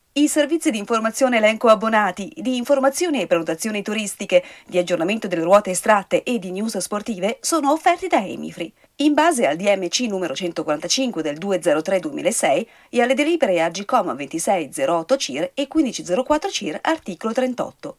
I servizi di informazione elenco abbonati, di informazioni e prenotazioni turistiche, di aggiornamento delle ruote estratte e di news sportive sono offerti da Emifree, in base al DMC numero 145 del 203-2006 e alle delibere Agcom 2608 CIR e 1504 CIR articolo 38.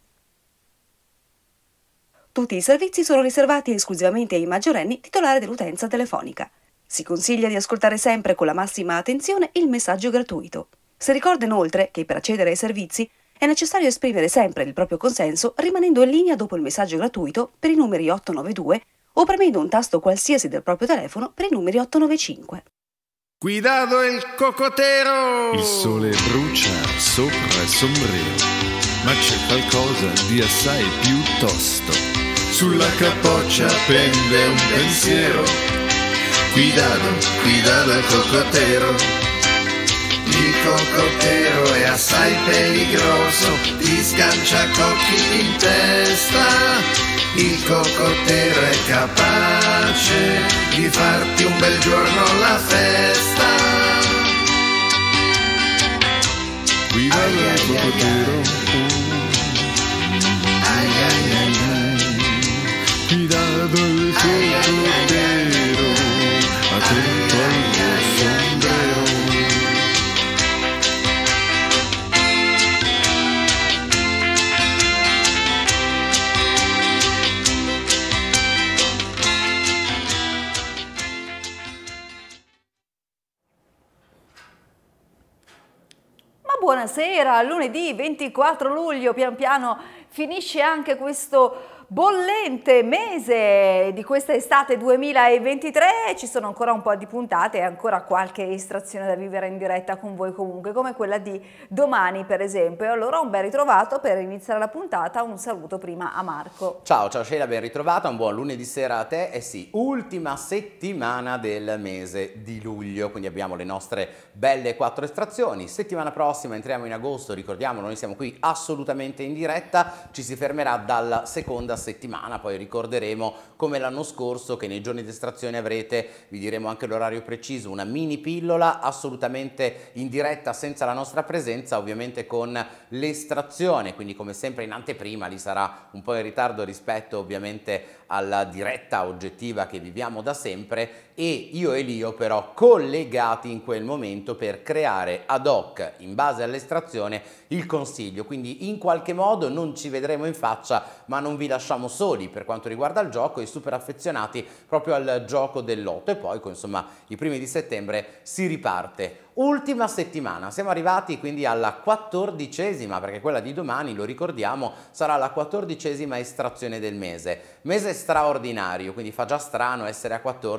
Tutti i servizi sono riservati esclusivamente ai maggiorenni titolari dell'utenza telefonica. Si consiglia di ascoltare sempre con la massima attenzione il messaggio gratuito. Si ricorda inoltre che per accedere ai servizi è necessario esprimere sempre il proprio consenso rimanendo in linea dopo il messaggio gratuito per i numeri 892 o premendo un tasto qualsiasi del proprio telefono per i numeri 895. Cuidado il cocotero! Il sole brucia sopra il sombrero, ma c'è qualcosa di assai più tosto. Sulla capoccia pende un pensiero. Cuidado il cocotero. Il cocotero è assai peligroso, ti sgancia cocchi in testa. Il cocotero è capace di farti un bel giorno la festa. Cuidado il cocotero. Cuidado il cocotero, attento al tuo sombrero. Buonasera, lunedì 24 luglio, pian piano finisce anche questo bollente mese di questa estate 2023, ci sono ancora un po' di puntate e ancora qualche estrazione da vivere in diretta con voi comunque, come quella di domani per esempio. E allora un ben ritrovato per iniziare la puntata, un saluto prima a Marco. Ciao Sheila, ben ritrovata, un buon lunedì sera a te. Eh sì, ultima settimana del mese di luglio, quindi abbiamo le nostre belle 4 estrazioni. Settimana prossima entriamo in agosto, ricordiamo noi siamo qui assolutamente in diretta, ci si fermerà dalla seconda settimana, poi ricorderemo come l'anno scorso che nei giorni di estrazione avrete, vi diremo anche l'orario preciso, una mini pillola assolutamente in diretta senza la nostra presenza, ovviamente con l'estrazione, quindi come sempre in anteprima, lì sarà un po' in ritardo rispetto ovviamente alla diretta oggettiva che viviamo da sempre, e io e Lio però collegati in quel momento per creare ad hoc in base all'estrazione il consiglio, quindi in qualche modo non ci vedremo in faccia ma non vi lasciamo soli per quanto riguarda il gioco e super affezionati proprio al gioco del lotto. E poi insomma i primi di settembre si riparte. Ultima settimana, siamo arrivati quindi alla 14ª, perché quella di domani, lo ricordiamo, sarà la 14ª estrazione del mese straordinario, quindi fa già strano essere a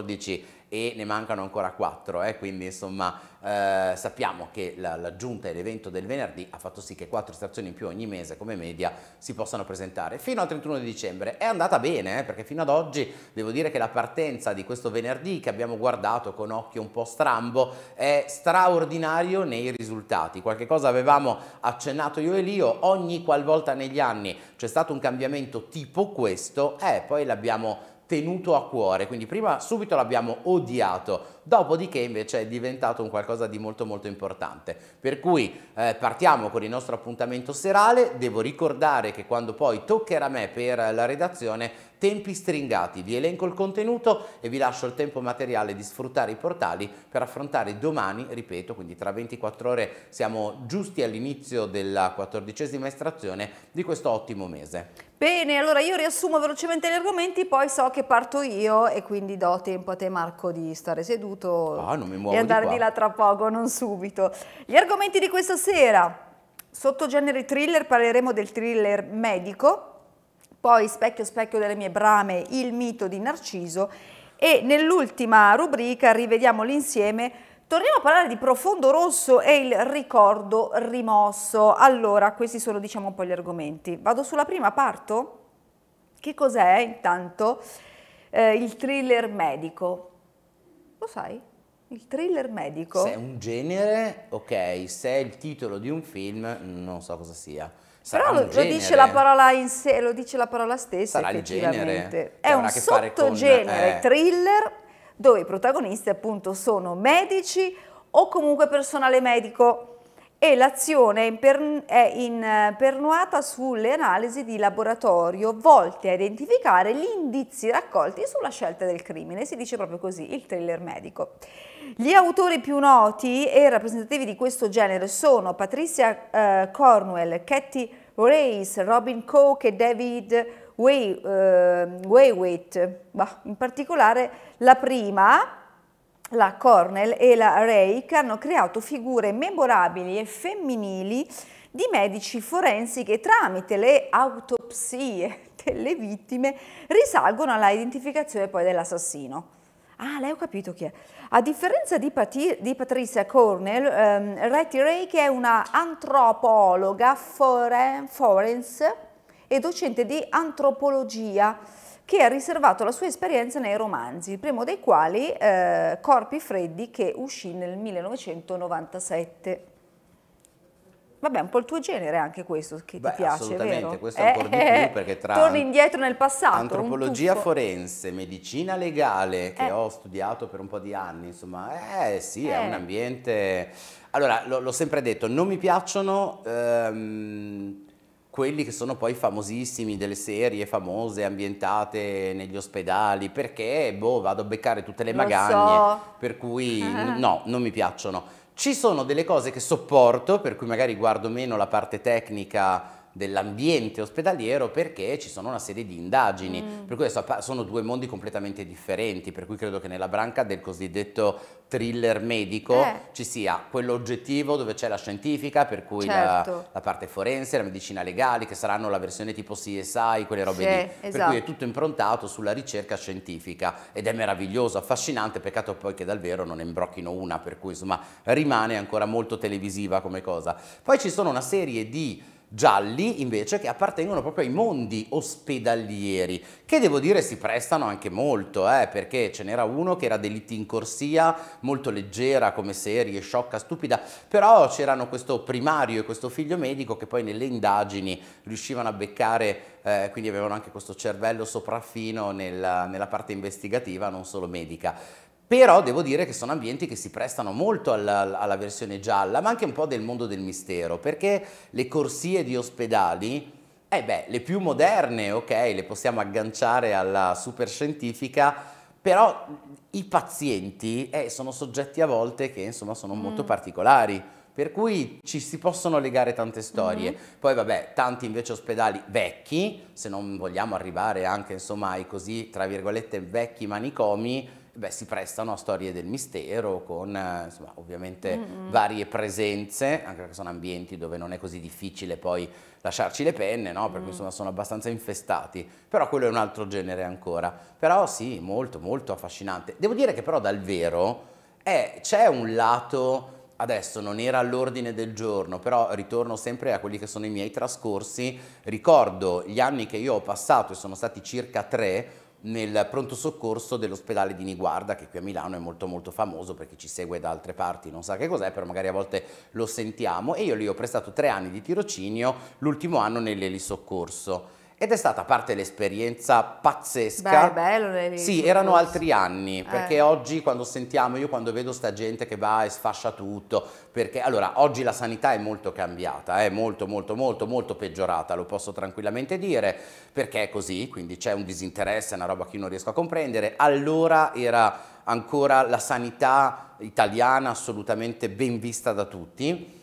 14 e ne mancano ancora 4, quindi insomma sappiamo che l'aggiunta e l'evento del venerdì ha fatto sì che 4 estrazioni in più ogni mese come media si possano presentare. Fino al 31 di dicembre è andata bene, perché fino ad oggi devo dire che la partenza di questo venerdì, che abbiamo guardato con occhio un po' strambo, è straordinario nei risultati. Qualche cosa avevamo accennato io e Lio, ogni qualvolta negli anni c'è stato un cambiamento tipo questo, poi l'abbiamo tenuto a cuore, quindi prima subito l'abbiamo odiato, dopodiché invece è diventato un qualcosa di molto molto importante, per cui partiamo con il nostro appuntamento serale. Devo ricordare che quando poi toccherà a me per la redazione, tempi stringati, vi elenco il contenuto e vi lascio il tempo materiale di sfruttare i portali per affrontare domani, ripeto, quindi tra 24 ore siamo giusti all'inizio della 14ª estrazione di questo ottimo mese. Bene, allora io riassumo velocemente gli argomenti, poi so che parto io e quindi do tempo a te Marco di stare seduto non mi muovo e andare di là tra poco, non subito. Gli argomenti di questa sera: sottogenere thriller, parleremo del thriller medico, poi Specchio specchio delle mie brame, il mito di Narciso, e nell'ultima rubrica rivediamo l'insieme. Torniamo a parlare di Profondo Rosso e il ricordo rimosso. Allora, questi sono diciamo un po' gli argomenti. Vado sulla prima, parto? Che cos'è intanto il thriller medico? Lo sai? Il thriller medico? Se è un genere, ok, se è il titolo di un film, non so cosa sia. Sarà però lo dice la parola in sé, lo dice la parola stessa. Sarà effettivamente. Il genere. È un sottogenere thriller dove i protagonisti appunto sono medici o comunque personale medico, e l'azione è impernuata sulle analisi di laboratorio volte a identificare gli indizi raccolti sulla scelta del crimine. Si dice proprio così, il thriller medico. Gli autori più noti e rappresentativi di questo genere sono Patricia Cornwell, Kathy Race, Robin Coke e David Waywitt. In particolare la prima, la Cornell e la Rake, hanno creato figure memorabili e femminili di medici forensi che tramite le autopsie delle vittime risalgono alla identificazione poi dell'assassino. Ah, lei ho capito chi è. A differenza di Patricia Cornell, Retty Rake è una antropologa forense e docente di antropologia che ha riservato la sua esperienza nei romanzi, il primo dei quali Corpi freddi, che uscì nel 1997. Vabbè, un po' il tuo genere anche questo, che ti piace, assolutamente, vero? Questo è un po' di più, perché tra torni indietro nel passato. Antropologia forense, medicina legale, che ho studiato per un po' di anni, insomma, sì, è un ambiente... Allora, l'ho sempre detto, non mi piacciono quelli che sono poi famosissimi, delle serie famose ambientate negli ospedali, perché, vado a beccare tutte le magagne, per cui no, non mi piacciono. Ci sono delle cose che sopporto, per cui magari guardo meno la parte tecnica dell'ambiente ospedaliero, perché ci sono una serie di indagini, per cui sono due mondi completamente differenti, per cui credo che nella branca del cosiddetto thriller medico ci sia quello oggettivo dove c'è la scientifica, per cui la parte forense, la medicina legale, che saranno la versione tipo CSI, quelle robe lì, per cui è tutto improntato sulla ricerca scientifica ed è meraviglioso, affascinante, peccato poi che dal vero non ne imbrocchino una, per cui insomma rimane ancora molto televisiva come cosa. Poi ci sono una serie di gialli invece che appartengono proprio ai mondi ospedalieri, che devo dire si prestano anche molto, perché ce n'era uno che era Delitti in corsia, molto leggera come serie, sciocca, stupida, però c'erano questo primario e questo figlio medico che poi nelle indagini riuscivano a beccare, quindi avevano anche questo cervello sopraffino nella parte investigativa, non solo medica. Però devo dire che sono ambienti che si prestano molto alla versione gialla, ma anche un po' del mondo del mistero, perché le corsie di ospedali, le più moderne, ok, le possiamo agganciare alla superscientifica, però i pazienti sono soggetti a volte che insomma sono molto particolari, per cui ci si possono legare tante storie. Poi tanti invece ospedali vecchi, se non vogliamo arrivare anche insomma ai così, tra virgolette, vecchi manicomi, si prestano a storie del mistero con insomma, ovviamente varie presenze, anche perché sono ambienti dove non è così difficile poi lasciarci le penne, no? Perché insomma sono abbastanza infestati, però quello è un altro genere ancora. Però sì, molto molto affascinante. Devo dire che però dal vero c'è un lato... Adesso non era all'ordine del giorno, però ritorno sempre a quelli che sono i miei trascorsi, ricordo gli anni che io ho passato, e sono stati circa 3, nel pronto soccorso dell'ospedale di Niguarda, che qui a Milano è molto molto famoso, per chi ci segue da altre parti non sa che cos'è, però magari a volte lo sentiamo, e io lì ho prestato 3 anni di tirocinio, l'ultimo anno nell'elisoccorso. Ed è stata, a parte l'esperienza pazzesca, bello, sì, erano altri anni, perché oggi quando sentiamo, io quando vedo sta gente che va e sfascia tutto, perché allora oggi la sanità è molto cambiata, è molto molto molto molto peggiorata, lo posso tranquillamente dire, perché è così, quindi c'è un disinteresse, è una roba che io non riesco a comprendere. Allora era ancora la sanità italiana assolutamente ben vista da tutti.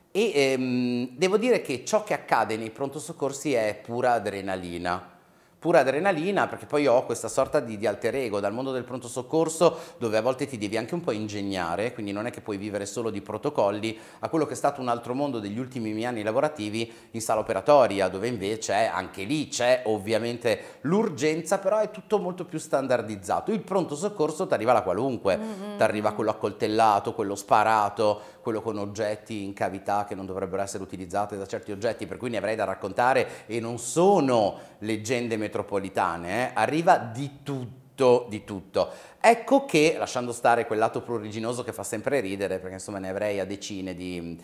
E devo dire che ciò che accade nei pronto soccorsi è pura adrenalina, perché poi ho questa sorta di alter ego dal mondo del pronto soccorso, dove a volte ti devi anche un po' ingegnare, quindi non è che puoi vivere solo di protocolli, a quello che è stato un altro mondo degli ultimi miei anni lavorativi in sala operatoria, dove invece anche lì c'è ovviamente l'urgenza, però è tutto molto più standardizzato. Il pronto soccorso ti arriva la qualunque, ti arriva quello accoltellato, quello sparato, quello con oggetti in cavità che non dovrebbero essere utilizzati da certi oggetti, per cui ne avrei da raccontare, e non sono leggende metropolitane, arriva di tutto, di tutto. Ecco che, lasciando stare quel lato pruriginoso che fa sempre ridere, perché insomma ne avrei a decine di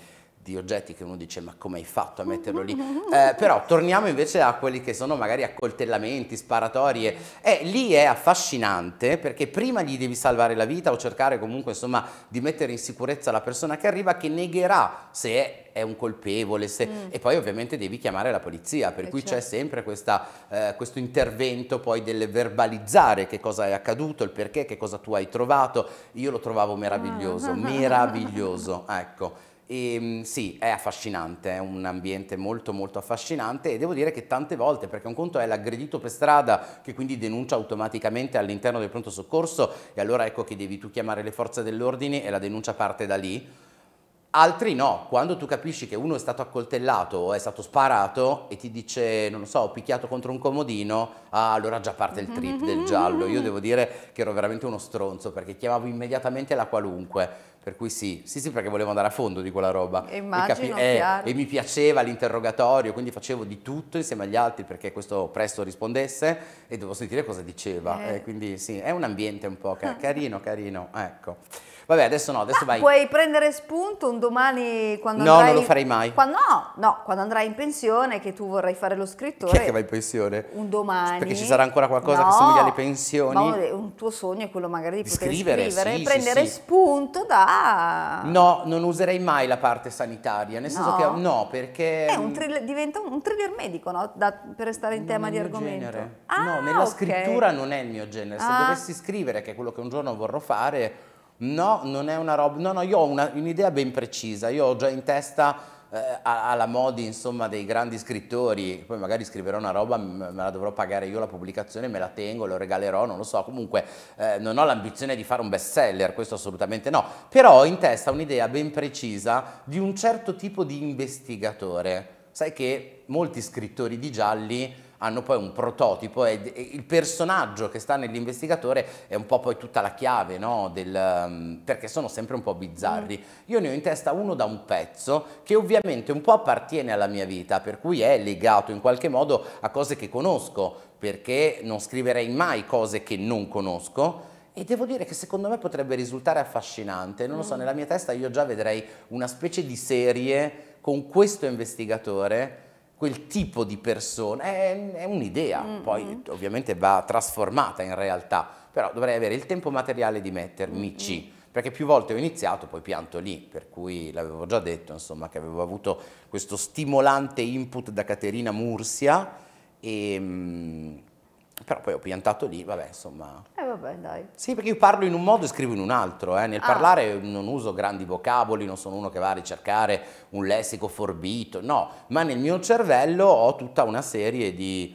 di oggetti che uno dice ma come hai fatto a metterlo lì? Però torniamo invece a quelli che sono magari accoltellamenti, sparatorie. Lì è affascinante perché prima gli devi salvare la vita o cercare comunque insomma di mettere in sicurezza la persona che arriva, che negherà se è un colpevole, e poi ovviamente devi chiamare la polizia, per cui c'è sempre questo intervento poi del verbalizzare che cosa è accaduto, il perché, che cosa tu hai trovato. Io lo trovavo meraviglioso, meraviglioso, ecco. E sì, è affascinante, è un ambiente molto molto affascinante, e devo dire che tante volte, perché un conto è l'aggredito per strada che quindi denuncia automaticamente all'interno del pronto soccorso, e allora ecco che devi tu chiamare le forze dell'ordine e la denuncia parte da lì. Altri no, quando tu capisci che uno è stato accoltellato o è stato sparato e ti dice, non lo so, ho picchiato contro un comodino, allora già parte il trip del giallo. Io devo dire che ero veramente uno stronzo, perché chiamavo immediatamente la qualunque, per cui sì, perché volevo andare a fondo di quella roba. Immagino, e mi piaceva l'interrogatorio, quindi facevo di tutto insieme agli altri perché questo presto rispondesse e dovevo sentire cosa diceva. Quindi sì, è un ambiente un po' carino, ecco. Vabbè, adesso no, adesso vai. Puoi prendere spunto un domani quando No, andrai... non lo farei mai. Quando andrai in pensione, che tu vorrai fare lo scrittore. Chi è che va in pensione? Un domani. Perché ci sarà ancora qualcosa che somiglia alle pensioni? Ma un tuo sogno è quello magari di poter scrivere sì, e prendere spunto da... No, non userei mai la parte sanitaria, nel senso che no, perché... diventa un thriller medico, no? Per restare in tema di argomento. No, nella scrittura non è il mio genere. Se dovessi scrivere, che è quello che un giorno vorrò fare, no, non è una roba... No, io ho un'idea ben precisa. Io ho già in testa alla modi, insomma, dei grandi scrittori. Poi magari scriverò una roba, me la dovrò pagare io la pubblicazione, me la tengo, lo regalerò, non lo so. Comunque non ho l'ambizione di fare un bestseller, questo assolutamente no. Però ho in testa un'idea ben precisa di un certo tipo di investigatore. Sai che molti scrittori di gialli hanno poi un prototipo e il personaggio che sta nell'investigatore è un po' poi tutta la chiave, no? Perché sono sempre un po' bizzarri. Io ne ho in testa uno da un pezzo che ovviamente un po' appartiene alla mia vita, per cui è legato in qualche modo a cose che conosco, perché non scriverei mai cose che non conosco. E devo dire che secondo me potrebbe risultare affascinante. Non lo so, nella mia testa io già vedrei una specie di serie con questo investigatore, quel tipo di persona. È un'idea, poi ovviamente va trasformata in realtà, però dovrei avere il tempo materiale di mettermici, perché più volte ho iniziato, poi pianto lì, per cui l'avevo già detto, insomma, che avevo avuto questo stimolante input da Caterina Mursia, però poi ho piantato lì, vabbè, insomma. Vabbè, dai. Sì, perché io parlo in un modo e scrivo in un altro, nel parlare non uso grandi vocaboli, non sono uno che va a ricercare un lessico forbito, no, ma nel mio cervello ho tutta una serie di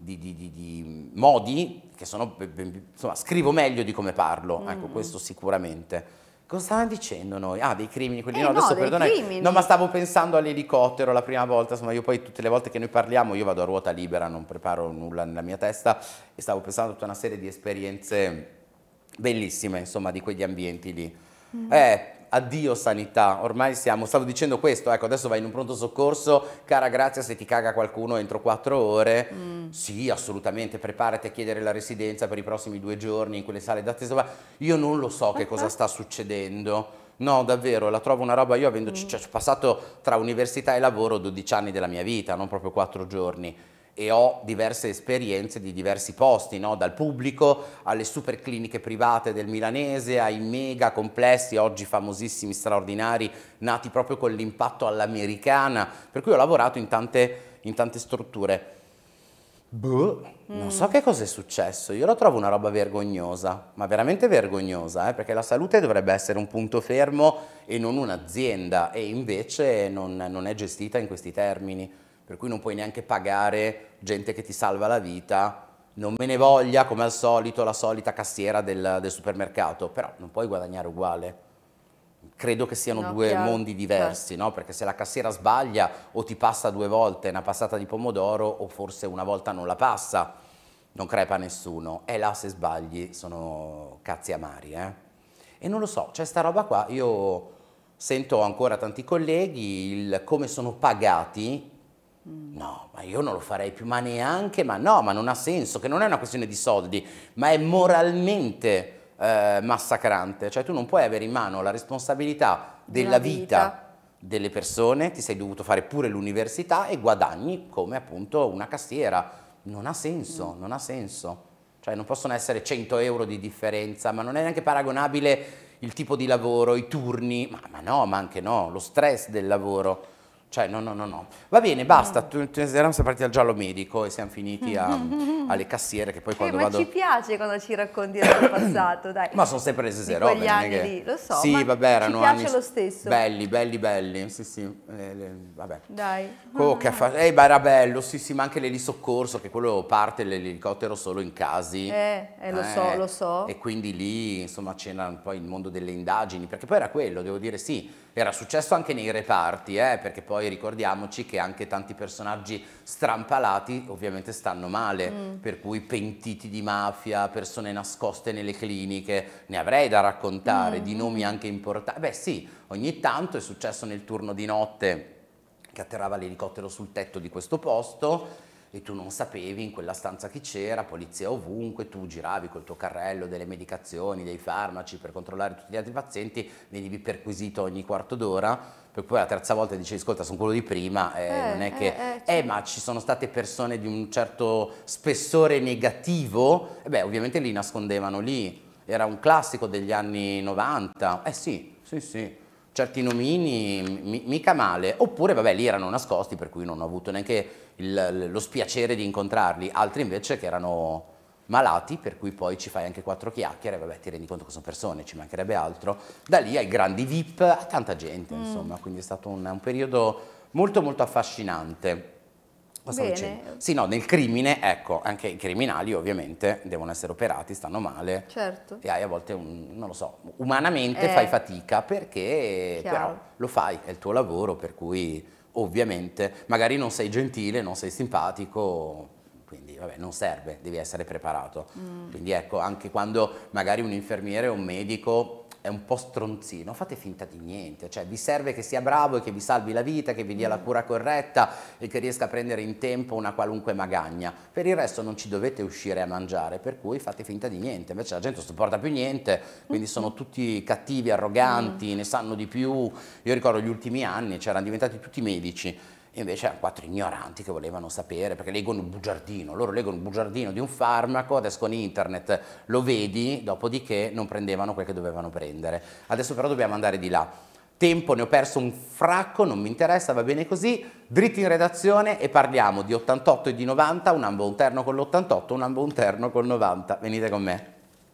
modi che sono, insomma, scrivo meglio di come parlo, ecco, questo sicuramente. Cosa stavano dicendo noi? Dei crimini, quelli no, adesso perdonami. No, ma stavo pensando all'elicottero la prima volta, insomma, io poi tutte le volte che noi parliamo, io vado a ruota libera, non preparo nulla nella mia testa, e stavo pensando a tutta una serie di esperienze bellissime, insomma, di quegli ambienti lì. Addio sanità, ormai stavo dicendo questo, ecco, adesso vai in un pronto soccorso, cara Grazia, se ti caga qualcuno entro 4 ore, sì, assolutamente, preparati a chiedere la residenza per i prossimi 2 giorni in quelle sale d'attesa. Io non lo so che cosa sta succedendo, no, davvero, la trovo una roba, io avendoci passato tra università e lavoro 12 anni della mia vita, non proprio 4 giorni. E ho diverse esperienze di diversi posti, no? Dal pubblico alle super cliniche private del milanese, ai mega complessi, oggi famosissimi, straordinari, nati proprio con l'impatto all'americana, per cui ho lavorato in tante strutture. Non so che cosa è successo, io la trovo una roba vergognosa, ma veramente vergognosa, perché la salute dovrebbe essere un punto fermo e non un'azienda, e invece non è gestita in questi termini. Per cui non puoi neanche pagare gente che ti salva la vita, non me ne voglia come al solito la solita cassiera del supermercato, però non puoi guadagnare uguale. Credo che siano due mondi diversi, no? Perché se la cassiera sbaglia o ti passa 2 volte una passata di pomodoro o forse una volta non la passa, non crepa nessuno, e là se sbagli sono cazzi amari. E non lo so, c'è sta roba qua, io sento ancora tanti colleghi il come sono pagati. No, ma io non lo farei più, ma neanche, ma no, ma non ha senso, che non è una questione di soldi, ma è moralmente massacrante, cioè tu non puoi avere in mano la responsabilità della vita delle persone, ti sei dovuto fare pure l'università e guadagni come appunto una cassiera. Non ha senso, non ha senso. Cioè non possono essere 100 euro di differenza, ma non è neanche paragonabile il tipo di lavoro, i turni, ma no, ma anche no, lo stress del lavoro. Cioè no. Va bene, basta, siamo partiti al giallo medico e siamo finiti alle cassiere che poi quando ma vado... ci piace quando ci racconti del passato, dai. Ma sono sempre le stesse Di robe. quegli anni lì, lo so, sì, ma vabbè, erano ci piace anni lo stesso. belli, sì, vabbè. Dai. Oh, era bello, sì, ma anche l'elisoccorso, che quello parte l'elicottero solo in casi. Lo so. E quindi lì, insomma, c'era poi il mondo delle indagini, perché poi era quello, devo dire, sì, era successo anche nei reparti, perché poi ricordiamoci che anche tanti personaggi strampalati ovviamente stanno male, per cui pentiti di mafia, persone nascoste nelle cliniche, ne avrei da raccontare, di nomi anche importanti. Beh sì, ogni tanto è successo nel turno di notte che atterrava l'elicottero sul tetto di questo posto e tu non sapevi in quella stanza chi c'era, polizia ovunque, tu giravi col tuo carrello delle medicazioni, dei farmaci per controllare tutti gli altri pazienti, venivi perquisito ogni quarto d'ora, per poi la terza volta dicevi ascolta sono quello di prima, non è che... ma ci sono state persone di un certo spessore negativo, e beh ovviamente li nascondevano lì, era un classico degli anni 90, sì. Certi nomini mica male, oppure vabbè lì erano nascosti per cui non ho avuto neanche lo spiacere di incontrarli, altri invece che erano malati per cui poi ci fai anche 4 chiacchiere, vabbè ti rendi conto che sono persone, ci mancherebbe altro, da lì ai grandi VIP, a tanta gente insomma, quindi è stato un periodo molto affascinante. Bene. Sì, no, nel crimine, ecco, anche i criminali ovviamente devono essere operati, stanno male. Certo. E hai a volte, non lo so, umanamente fai fatica perché però lo fai, è il tuo lavoro, per cui ovviamente magari non sei gentile, non sei simpatico, quindi vabbè, non serve, devi essere preparato. Quindi ecco, anche quando magari un infermiere o un medico è un po' stronzino, fate finta di niente, cioè vi serve che sia bravo e che vi salvi la vita, che vi dia la cura corretta e che riesca a prendere in tempo una qualunque magagna. Per il resto non ci dovete uscire a mangiare, per cui fate finta di niente. Invece la gente non sopporta più niente, quindi sono tutti cattivi, arroganti, ne sanno di più. Io ricordo gli ultimi anni, c'erano diventati tutti medici. E invece erano 4 ignoranti che volevano sapere, perché leggono il bugiardino, loro leggono il bugiardino di un farmaco, adesso con internet lo vedi, dopodiché non prendevano quel che dovevano prendere. Adesso però dobbiamo andare di là. Tempo, ne ho perso un fracco, non mi interessa, va bene così, dritti in redazione e parliamo di 88 e di 90, un ambo interno con l'88, un ambo interno col 90. Venite con me.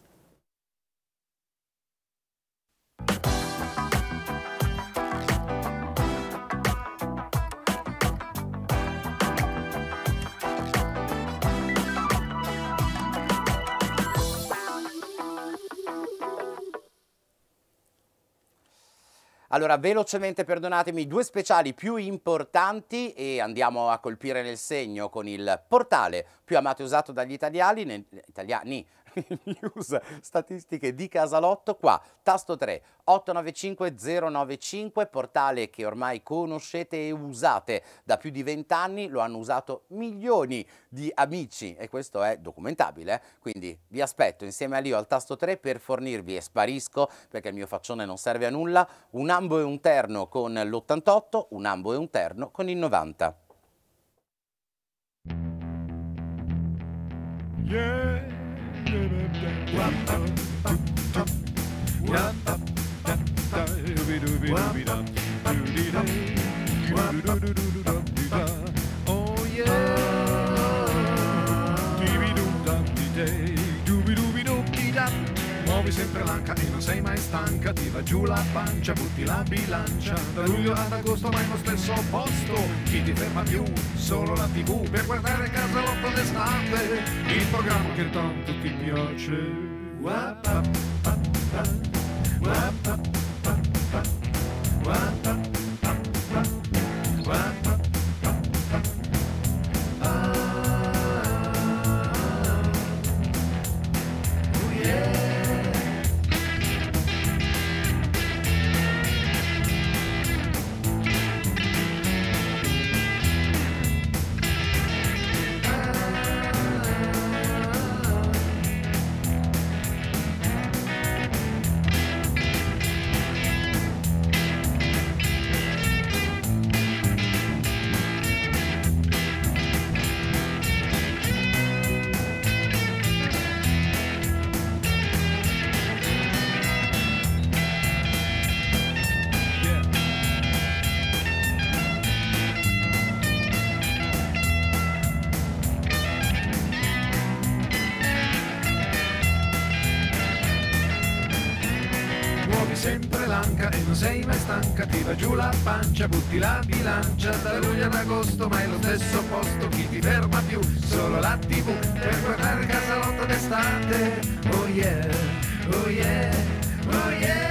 Allora, velocemente perdonatemi, 2 speciali più importanti e andiamo a colpire nel segno con il portale più amato e usato dagli italiani, news statistiche di Casalotto, qua, tasto 3, 895 095, portale che ormai conoscete e usate da più di 20 anni, lo hanno usato milioni di amici e questo è documentabile, quindi vi aspetto insieme a Lio al tasto 3 per fornirvi, e sparisco perché il mio faccione non serve a nulla, un ambo e un terno con l'88, un ambo e un terno con il 90. Yeah. Oh yeah. Muovi sempre l'anca e non sei mai stanca, ti va giù la pancia, butti la bilancia, da luglio ad agosto vai allo stesso posto, chi ti ferma più? Solo la TV per guardare Casalotto d'estate, il programma che tanto ti piace. manca e non sei mai stanca, ti va giù la pancia, butti la bilancia, da luglio ad agosto ma è lo stesso posto, chi ti ferma più? Solo la TV per guardare Casalotto d'estate. Oh yeah, oh yeah, oh yeah.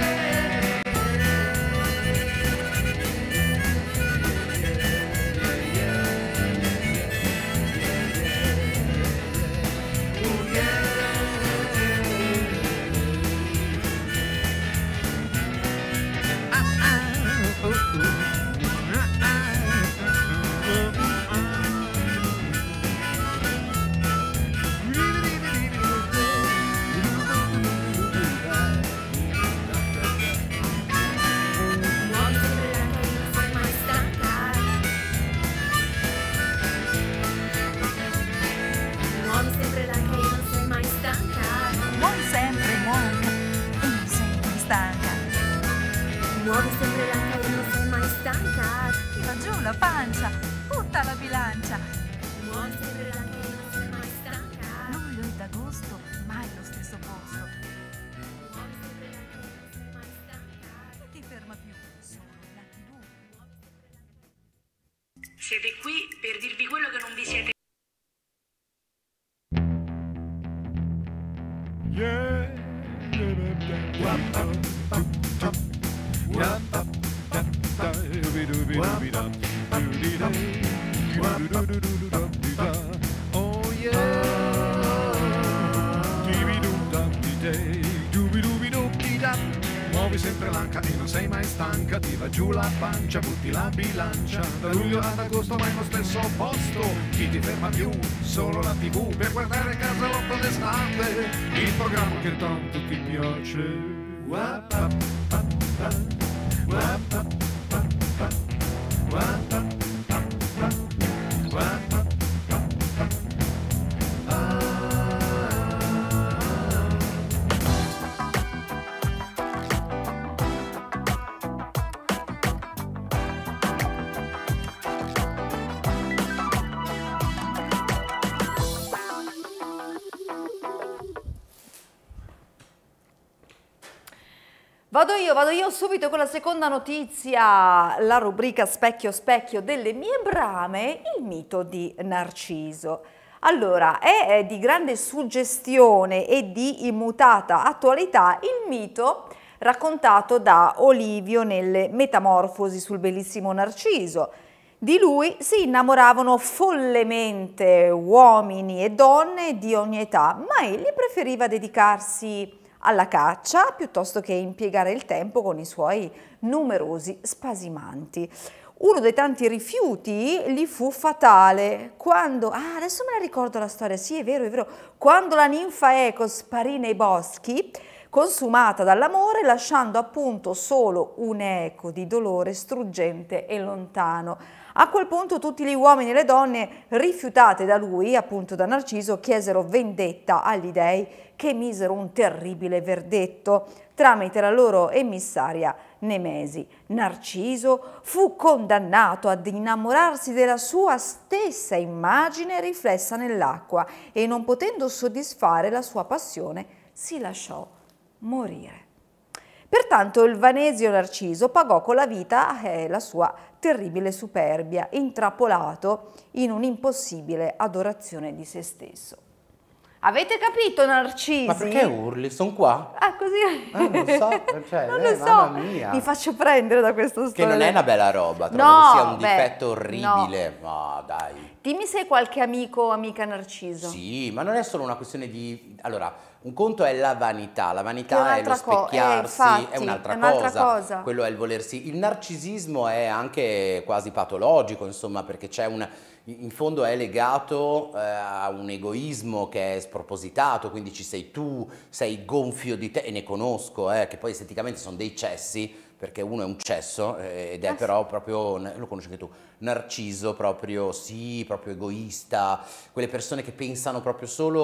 Muovi sempre la testa e non sei mai stanca. Ti va giù la pancia, butta la bilancia. Muovi sempre la testa e non sei mai stanca. Luglio ed agosto, mai lo stesso posto. Muovi sempre la testa e non sei mai stanca. Chi ti ferma più? Solo la TV. Siete qui per dirvi quello che non vi siete. Oh yeah. Muovi sempre l'anca e non sei mai stanca, ti va giù la pancia, butti la bilancia, da luglio ad agosto ma è lo stesso posto, chi ti ferma più? Solo la TV per guardare Casalotto d'estate, il programma che tanto ti piace. Vado io subito con la seconda notizia, la rubrica Specchio Specchio delle mie brame, il mito di Narciso. Allora, è di grande suggestione e di immutata attualità il mito raccontato da Olivio nelle Metamorfosi sul bellissimo Narciso. Di lui si innamoravano follemente uomini e donne di ogni età, ma egli preferiva dedicarsi alla caccia piuttosto che impiegare il tempo con i suoi numerosi spasimanti. Uno dei tanti rifiuti gli fu fatale quando, adesso me la ricordo la storia, sì è vero, quando la ninfa Eco sparì nei boschi, consumata dall'amore, lasciando appunto solo un eco di dolore struggente e lontano. A quel punto tutti gli uomini e le donne, rifiutate da lui, appunto da Narciso, chiesero vendetta agli dei che misero un terribile verdetto tramite la loro emissaria Nemesi. Narciso fu condannato ad innamorarsi della sua stessa immagine riflessa nell'acqua e non potendo soddisfare la sua passione si lasciò morire. Pertanto il vanesio Narciso pagò con la vita la sua terribile superbia, intrappolato in un'impossibile adorazione di se stesso. Avete capito, Narcisi? Ma perché urli? Sono qua? Così. Non so, cioè, Non lo so. mamma mia. Mi faccio prendere da questa storia. Che non è una bella roba, trovo No, che sia un beh, difetto orribile. no. Ma dai. Dimmi se hai qualche amico o amica Narciso. Sì, ma non è solo una questione di... Allora, un conto è la vanità Che è è lo un'altra specchiarsi, infatti, è un'altra cosa. Quello è il volersi... Il narcisismo è anche quasi patologico, insomma, perché c'è un... In fondo è legato a un egoismo che è spropositato, quindi ci sei tu, sei gonfio di te, e ne conosco, che poi esteticamente sono dei cessi, perché uno è un cesso ed è però proprio, lo conosci anche tu, Narciso proprio, sì, proprio egoista, quelle persone che pensano proprio solo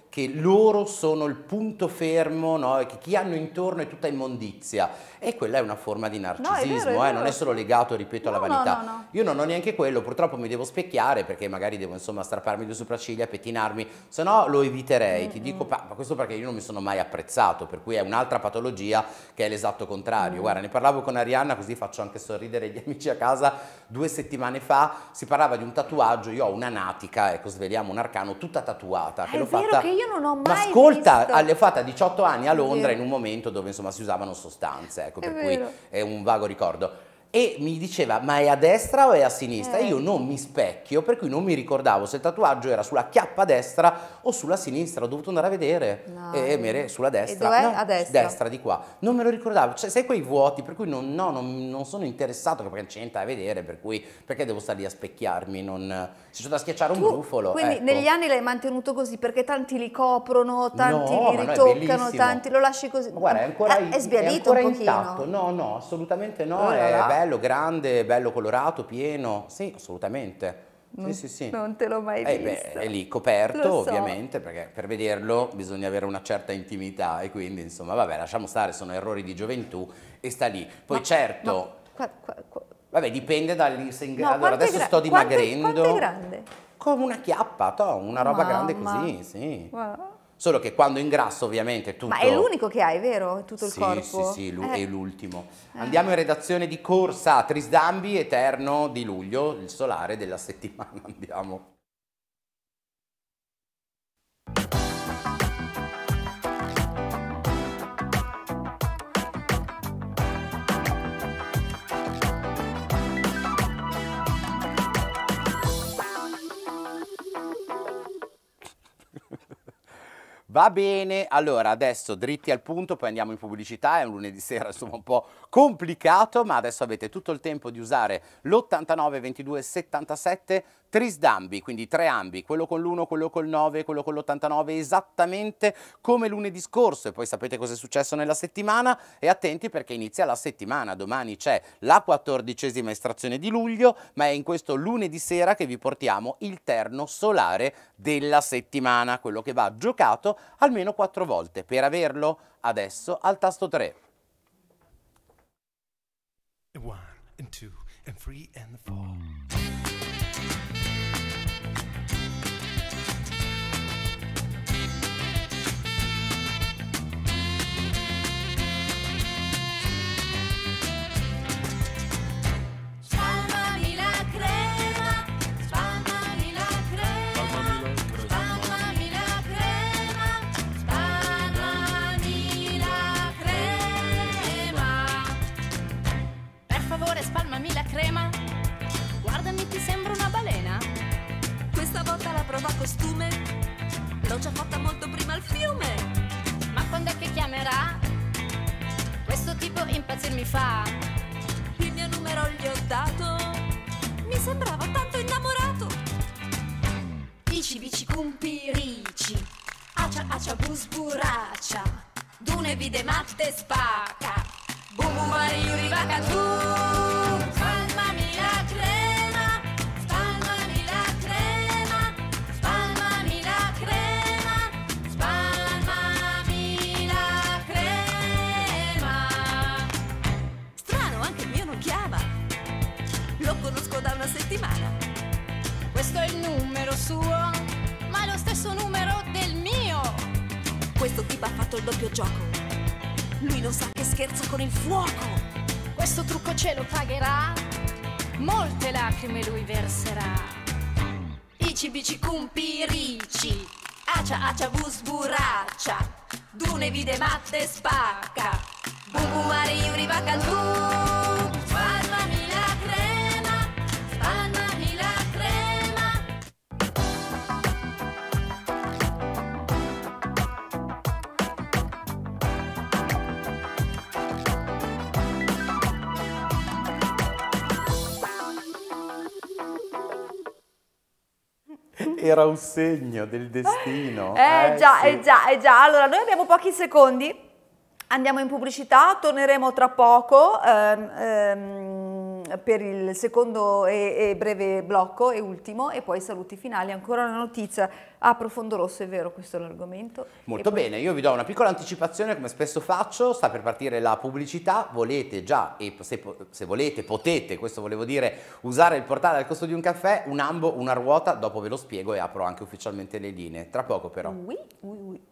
che loro sono il punto fermo, no? E che chi hanno intorno è tutta immondizia, e quella è una forma di narcisismo, vero. non è solo legato, ripeto, alla No, vanità. no. Io non ho neanche quello, purtroppo mi devo specchiare perché magari devo insomma strapparmi le sopracciglia, pettinarmi, se no lo eviterei, ti dico, ma questo perché io non mi sono mai apprezzato, per cui è un'altra patologia che è l'esatto contrario. Guarda, ne parlavo con Arianna, così faccio anche sorridere gli amici a casa, 2 settimane fa si parlava di un tatuaggio, io ho una natica, ecco, sveliamo un arcano, tutta tatuata, che È l'ho vero fatta, che io non ho mai ma ascolta, visto. l'ho fatta a 18 anni a Londra, Vero. in un momento dove insomma si usavano sostanze, ecco, È per vero. cui è un vago ricordo. E mi diceva, ma è a destra o è a sinistra? E io non mi specchio, per cui non mi ricordavo se il tatuaggio era sulla chiappa destra o sulla sinistra, ho dovuto andare a vedere, No. e mi era sulla destra. dov'è? No, A destra? destra di qua, non me lo ricordavo, cioè sai quei vuoti, per cui non sono interessato, perché c'è niente da vedere, per cui perché devo stare lì a specchiarmi, se c'è da schiacciare un brufolo. Quindi ecco. negli anni l'hai mantenuto così, perché tanti li coprono, tanti No, li ma no, è ritoccano, bellissimo. tanti lo lasci così. Ma guarda, è ancora, È sbiadito è ancora un pochino. intatto. No, assolutamente no, Oh là è là. bello, grande, bello colorato, pieno, sì, assolutamente. Sì. Non te l'ho mai visto. È lì coperto, Lo so. ovviamente, perché per vederlo bisogna avere una certa intimità, e quindi insomma, vabbè, lasciamo stare, sono errori di gioventù e sta lì. Poi certo, Qua. vabbè, dipende dagli se No, allora quanto è adesso sto dimagrendo. Quanto è grande? Come una chiappa, una roba grande Mamma. così, sì. Guarda. Solo che quando ingrasso ovviamente tutto... Ma è l'unico che hai, vero? Tutto il corpo? Sì, è l'ultimo. Andiamo in redazione di corsa, Trisdambi, eterno di luglio, il solare della settimana, andiamo. Va bene, allora adesso dritti al punto, poi andiamo in pubblicità, è un lunedì sera insomma un po' complicato, ma adesso avete tutto il tempo di usare l'89 22 77 Trisdambi, quindi 3 ambi, quello con l'1, quello col 9, quello con l'89, esattamente come lunedì scorso, e poi sapete cosa è successo nella settimana, e attenti perché inizia la settimana, domani c'è la 14ª estrazione di luglio, ma è in questo lunedì sera che vi portiamo il terno solare della settimana, quello che va giocato almeno 4 volte. Per averlo adesso al tasto 3. 1 and 2 and 3 and 4. Spalmami la crema, spalmami la crema, spalmami la crema, spalmami la crema. Per favore spalmami la crema, guardami ti sembra una balena. Questa volta la prova costume l'ho già fatta molto prima al fiume. Ma quando è che chiamerà? Questo tipo impazzir mi fa. Il mio numero gli ho dato, mi sembrava tanto innamorato. Ici bici cumpirici, acia acia busburaccia, dune vide matte spacca, bubu mariuri vaca tu. Spalmami la crema, spalmami la crema, spalmami la crema, spalmami la crema. Strano, anche il mio non chiama, lo conosco da una settimana. Questo è il numero suo, ma è lo stesso numero del mio. Questo tipo ha fatto il doppio gioco, lui non sa che scherza con il fuoco. Questo trucco ce lo pagherà, molte lacrime lui verserà. Ici bici cumpirici, acia acia busburaccia, dune vide matte spacca, bubu mariuri vaca tu. Spalmami la crema, spalmami la crema. Era un segno del destino. Già. Allora, noi abbiamo pochi secondi, andiamo in pubblicità, torneremo tra poco. per il secondo e breve blocco e ultimo, e poi saluti finali. Ancora una notizia a profondo rosso, è vero, questo è l'argomento. Molto bene, io vi do una piccola anticipazione come spesso faccio, sta per partire la pubblicità, volete già, e se volete, potete, questo volevo dire, usare il portale al costo di un caffè, un ambo, una ruota, dopo ve lo spiego e apro anche ufficialmente le linee, tra poco però. Oui, oui, oui.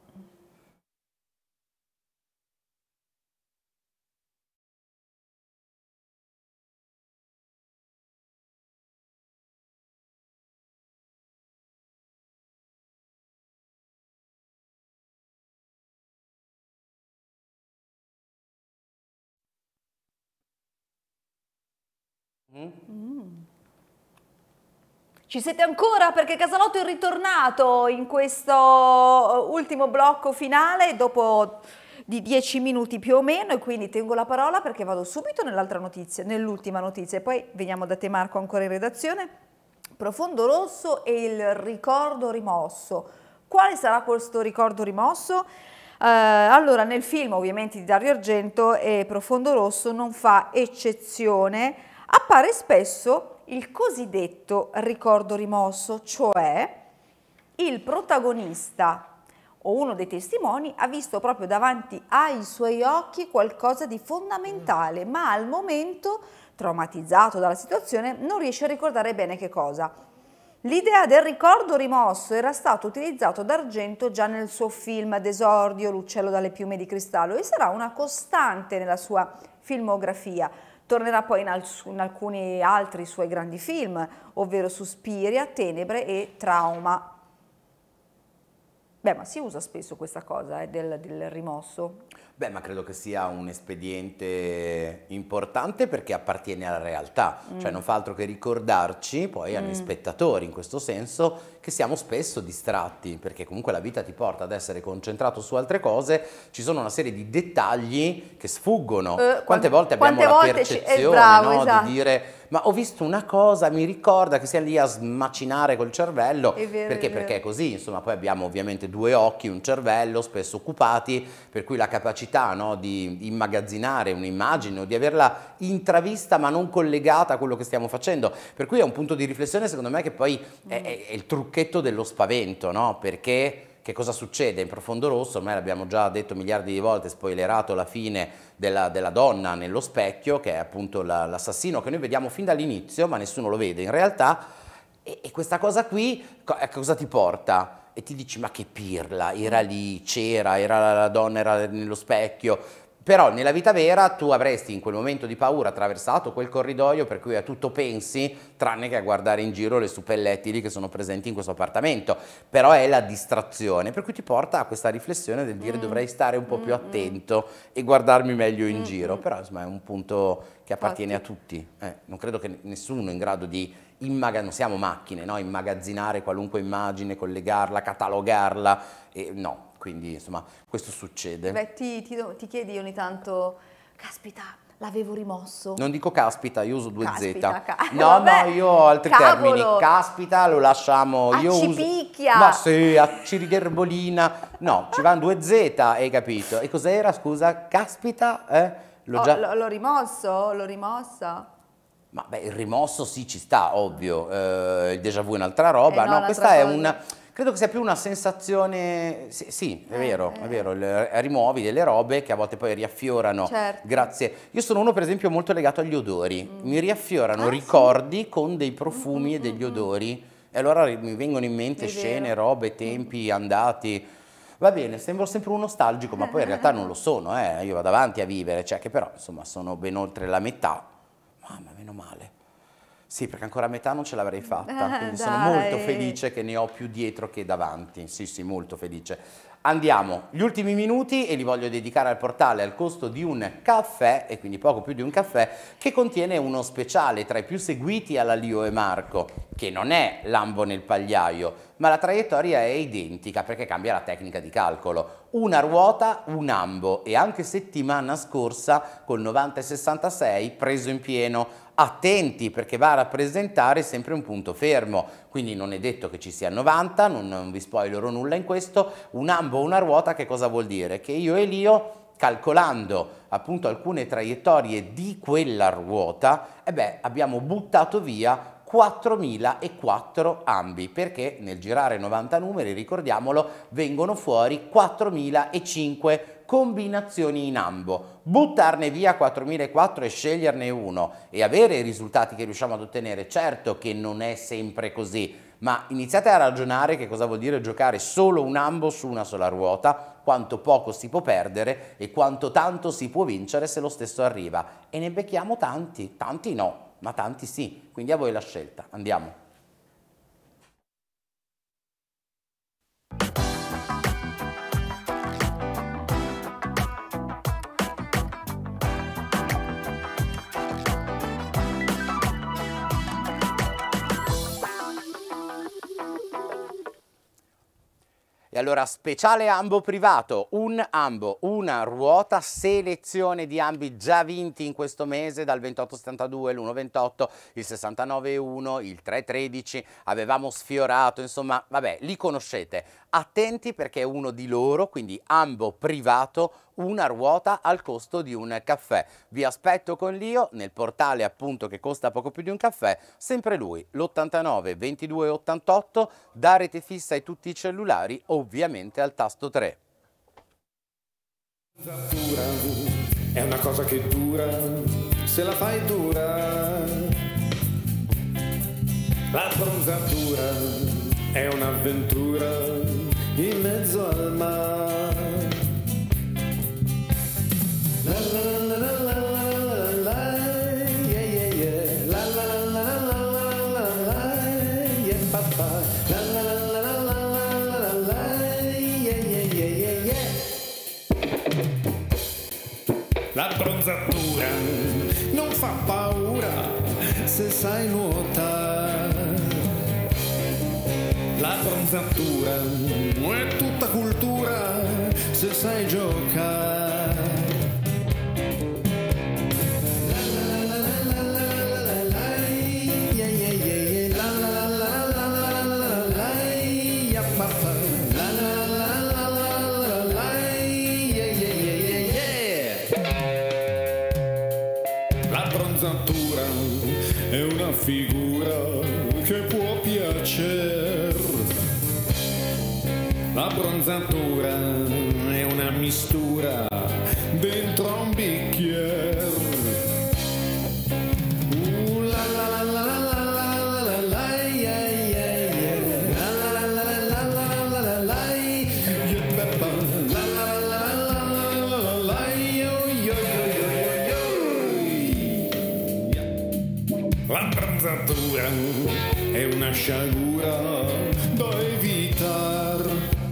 Ci siete ancora? Perché Casalotto è ritornato in questo ultimo blocco finale dopo di 10 minuti più o meno, e quindi tengo la parola perché vado subito nell'altra notizia, nell'ultima notizia, e poi veniamo da te Marco ancora in redazione. Profondo rosso e il ricordo rimosso. Quale sarà questo ricordo rimosso? Allora, nel film ovviamente di Dario Argento, Profondo rosso non fa eccezione, appare spesso il cosiddetto ricordo rimosso, cioè il protagonista o uno dei testimoni ha visto proprio davanti ai suoi occhi qualcosa di fondamentale, ma al momento, traumatizzato dalla situazione, non riesce a ricordare bene che cosa. L'idea del ricordo rimosso era stato utilizzato da Argento già nel suo film d'esordio L'uccello dalle piume di cristallo e sarà una costante nella sua filmografia. Tornerà poi in alcuni altri suoi grandi film, ovvero Suspiria, Tenebre e Trauma. Beh, ma si usa spesso questa cosa del rimosso? Beh, ma credo che sia un espediente importante perché appartiene alla realtà, cioè non fa altro che ricordarci poi a noi spettatori, in questo senso, che siamo spesso distratti, perché comunque la vita ti porta ad essere concentrato su altre cose, ci sono una serie di dettagli che sfuggono. Quante volte abbiamo la percezione, bravo, no, esatto, di dire ma ho visto una cosa, mi ricorda, che sia lì a smacinare col cervello, è vero, perché è così, insomma, poi abbiamo ovviamente due occhi, un cervello spesso occupati, per cui la capacità, no, di immagazzinare un'immagine o di averla intravista ma non collegata a quello che stiamo facendo, per cui è un punto di riflessione secondo me che poi è il trucchetto dello spavento, no? Perché che cosa succede? In Profondo Rosso, ormai l'abbiamo già detto miliardi di volte, spoilerato la fine della donna nello specchio, che è appunto l'assassino che noi vediamo fin dall'inizio, ma nessuno lo vede in realtà, e questa cosa qui cosa ti porta? E ti dici ma che pirla, era lì, c'era, era la donna, era nello specchio. Però nella vita vera tu avresti in quel momento di paura attraversato quel corridoio per cui a tutto pensi, tranne che a guardare in giro le suppellettili che sono presenti in questo appartamento. Però è la distrazione, per cui ti porta a questa riflessione del dire dovrei stare un po' più attento e guardarmi meglio in giro. Però insomma è un punto che appartiene a tutti. Non credo che nessuno è in grado di non siamo macchine, no? Immagazzinare qualunque immagine, collegarla, catalogarla, no. Quindi insomma questo succede. Beh, ti chiedi ogni tanto, caspita, l'avevo rimosso. Non dico caspita, io uso 2 Caspita, Z. No, vabbè, no, io ho altri cavolo. termini. Caspita, lo lasciamo. Io Accipicchia. No, sì, accirigherbolina. No, ci vanno 2 Z, hai capito? E cos'era, scusa? Caspita? L'ho rimosso? L'ho rimossa? Ma beh, il rimosso sì, ci sta, ovvio. Il déjà vu è un'altra roba. No, questa è una... Credo che sia più una sensazione, sì, è vero, rimuovi delle robe che a volte poi riaffiorano, certo. Grazie. Io sono uno per esempio molto legato agli odori, mi riaffiorano ricordi sì? Con dei profumi e degli odori, e allora mi vengono in mente scene, robe, tempi, andati. Va bene, sembro sempre un nostalgico, ma poi in realtà non lo sono, io vado avanti a vivere, cioè che però insomma sono ben oltre la metà, mamma meno male. Sì, perché ancora a metà non ce l'avrei fatta, quindi sono molto felice che ne ho più dietro che davanti, sì, molto felice. Andiamo, gli ultimi minuti e li voglio dedicare al portale al costo di un caffè, e quindi poco più di un caffè, che contiene uno speciale tra i più seguiti alla Lio e Marco, che non è Lambo nel pagliaio, ma la traiettoria è identica perché cambia la tecnica di calcolo. Una ruota, un ambo, e anche settimana scorsa col 90-66 preso in pieno. Attenti perché va a rappresentare sempre un punto fermo, quindi non è detto che ci sia 90, non vi spoilerò nulla in questo. Un ambo o una ruota che cosa vuol dire? Che io e Lio calcolando appunto alcune traiettorie di quella ruota, abbiamo buttato via 4.004 ambi, perché nel girare 90 numeri, ricordiamolo, vengono fuori 4.005 combinazioni in ambo. Buttarne via 4.004 e sceglierne uno e avere i risultati che riusciamo ad ottenere, certo che non è sempre così, ma iniziate a ragionare che cosa vuol dire giocare solo un ambo su una sola ruota, quanto poco si può perdere e quanto tanto si può vincere se lo stesso arriva. E ne becchiamo tanti, tanti no, ma tanti sì, quindi a voi la scelta. Andiamo. E allora, speciale ambo privato, un ambo, una ruota, selezione di ambi già vinti in questo mese, dal 28,72, l'1,28, il 69,1, il 3,13, avevamo sfiorato, insomma, vabbè, li conoscete. Attenti perché è uno di loro, quindi ambo privato, una ruota al costo di un caffè. Vi aspetto con l'io nel portale appunto che costa poco più di un caffè, sempre lui, l'89 22 88, da rete fissa e tutti i cellulari, ovviamente al tasto 3. È una cosa che dura, se la fai dura. La bronzatura è un'avventura in mezzo al mare. La la la la la la la, yeah yeah yeah. La la la la la la la, yeah papà. La la la la la la la, yeah yeah yeah yeah. La bronzatura non fa paura se sai nuotare. La bronzatura è tutta cultura se sai giocare. È una figura che può piacere. La bronzatura è una mistura dentro un bicchiere. La la la la la la la la, yeah yeah yeah. La la la la la la la la, yeah peppa. La la la la la la, yo yo yo yo yo. La bronzatura è una sciagura da evitare.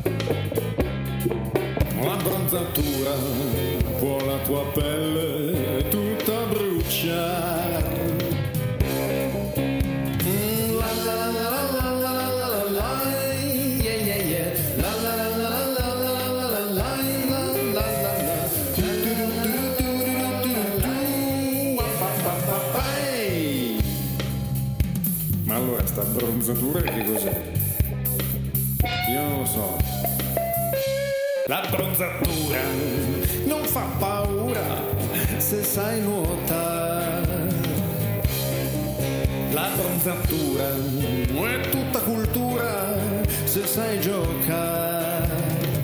La bronzatura può la tua pelle tutta bruciare. La la la la la la la, yeah yeah yeah. La la la la la la la la, la la la. Ma allora sta bronzatura che cos'è? Io non lo so. La bronzatura non fa paura se sai nuotare. La bronzatura è tutta cultura se sai giocare.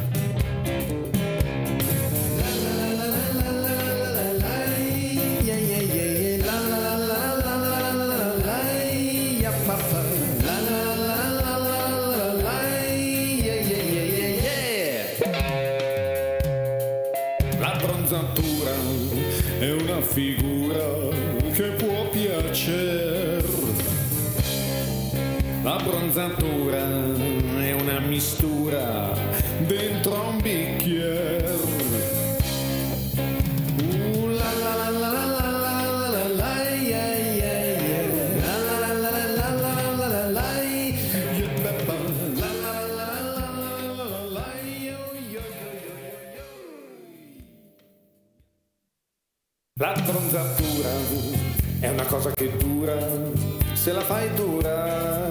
È una figura che può piacere. La bronzatura è una mistura dentro un bicchiere. La la la la la la la, yeah yeah yeah. La la la la la la la la, yeah peppa. La la la la la la, yo yo yo. La bronzatura è una cosa che dura, se la fai dura.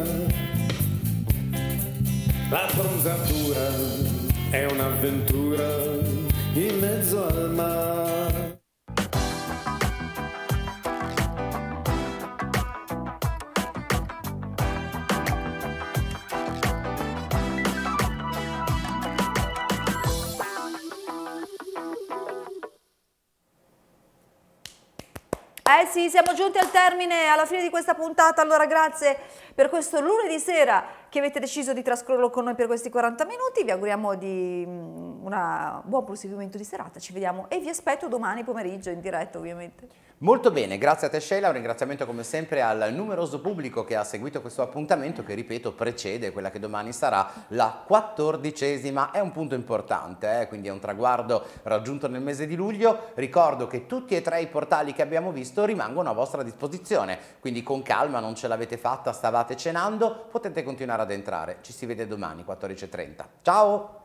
La bronzatura è un'avventura in mezzo al mare. Eh sì, siamo giunti al termine, alla fine di questa puntata, allora grazie per questo lunedì sera che avete deciso di trascorrerlo con noi per questi 40 minuti, vi auguriamo di un buon proseguimento di serata, ci vediamo e vi aspetto domani pomeriggio in diretta ovviamente. Molto bene, grazie a te Sheila, un ringraziamento come sempre al numeroso pubblico che ha seguito questo appuntamento che, ripeto, precede quella che domani sarà la 14ª, è un punto importante, quindi è un traguardo raggiunto nel mese di luglio. Ricordo che tutti e 3 i portali che abbiamo visto rimangono a vostra disposizione, quindi con calma, non ce l'avete fatta, stavate cenando, potete continuare ad entrare. Ci si vede domani 14:30. Ciao!